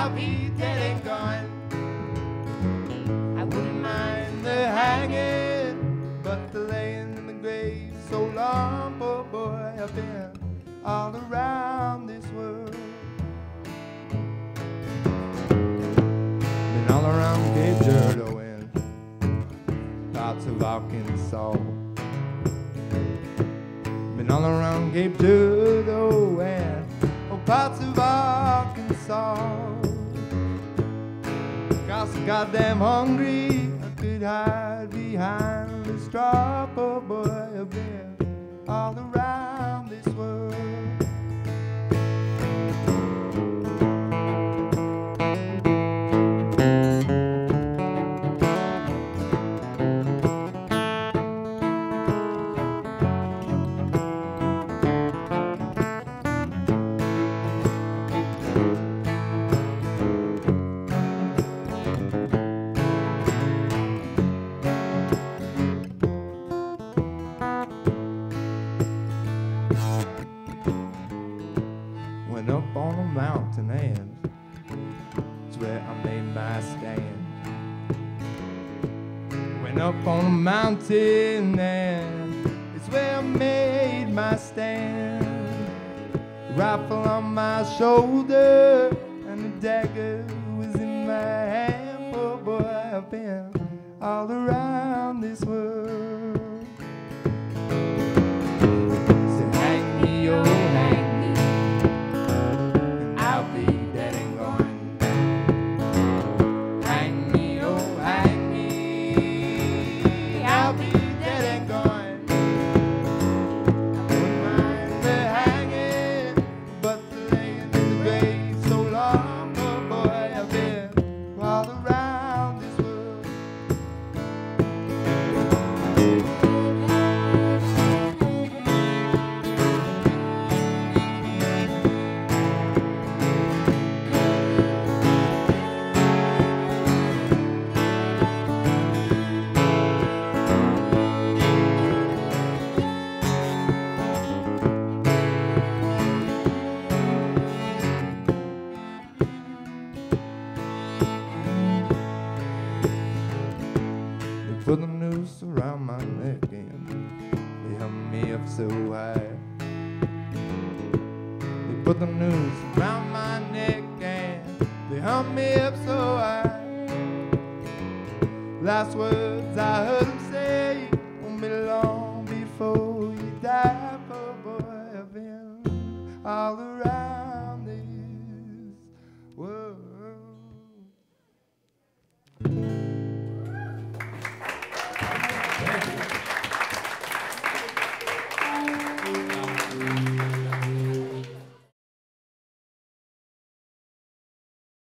I'll be dead and gone. I wouldn't mind the hanging, but the laying in the grave so long, poor boy, I've been all around this world. Been all around Cape Girardeau and parts of Arkansas. Been all around Cape Girardeau and parts of Arkansas. Got so goddamn hungry, I could hide behind the straw. Poor boy, I've been all around this world. Went up on a mountain and it's where I made my stand. Went up on a mountain and it's where I made my stand. Rifle on my shoulder and the dagger was in my hand. Poor boy, I've been all around this world. So hang me, oh hang me, I'll be dead and gone. Hang me, oh hang me, I'll be dead and gone. I wouldn't mind the hanging, but the laying in the grave so long, oh boy, I've been all around this world. Put the noose around my neck and they hung me up so high. They put the noose around my neck and they hung me up so high. Last words I heard him